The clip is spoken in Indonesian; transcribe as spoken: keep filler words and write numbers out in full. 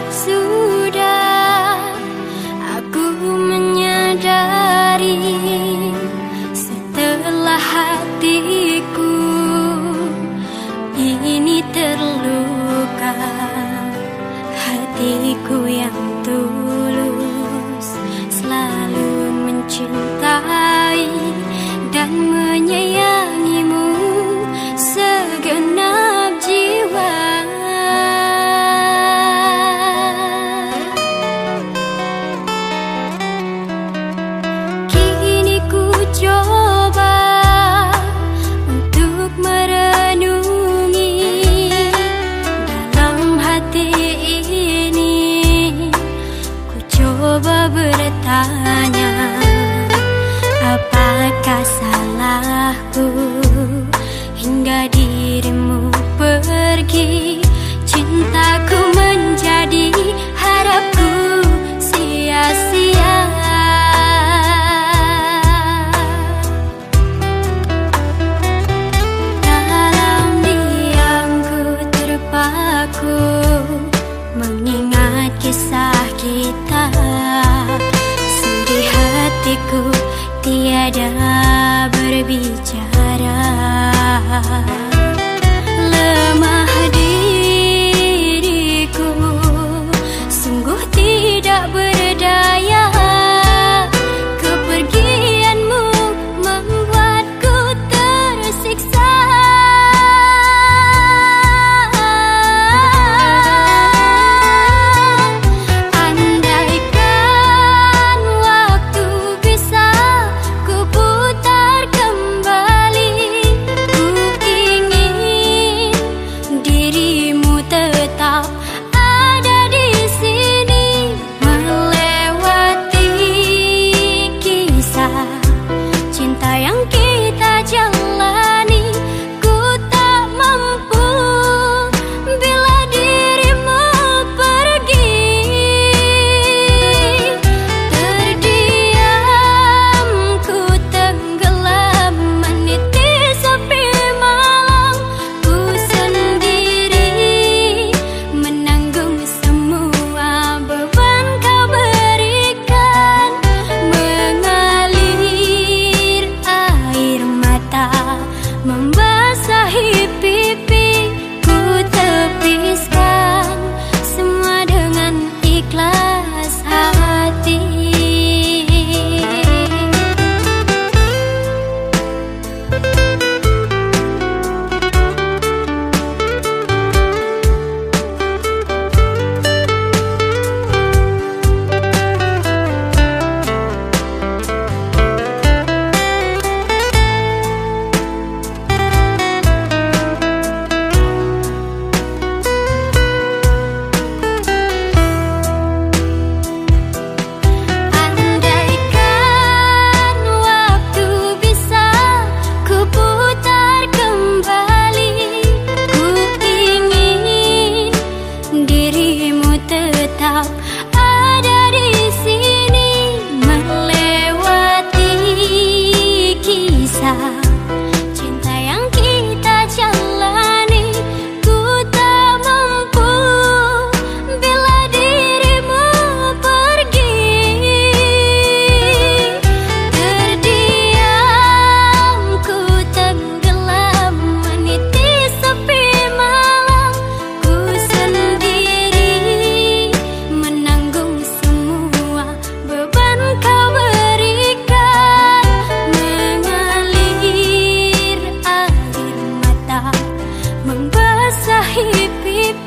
Sudah aku menyadari, setelah hatiku ini terluka, hatiku yang tulus selalu mencintai dan menyayangimu segenap jiwa. Kini ku coba untuk merenungi dalam hati ini. Ku coba bertanya, apakah salahku hingga dirimu pergi? Cintaku menjadi harapku sia-sia. Dalam diamku terpaku mengingat kisah kita. Sedih hatiku tiada berbicara, lemah diriku sungguh tidak berdaya. Kepergianmu membuatku tersiksa. Andaikan waktu bisa ku putar kembali, ku ingin dirimu tetap ada di sini, melewati kisah cinta yang kita jalani. Ku tak mampu bila dirimu pergi. Terdiam ku tenggelam meniti sepi malam. Ku sendiri menanggung semua beban kau berikan. Mengalir air mata membasahi pipi. Ku tepiskan semua dengan ikhlas hati. Andaikan waktu bisa ku putar kembali, ku ingin dirimu tetap ada di sini, melewati kisah cinta yang kita jalani. Ku tak mampu bila dirimu pergi. Terdiam ku tenggelam meniti sepi malam. Ku sendiri menanggung semua beban kau berikan. Mengalir air mata membasahi pipi.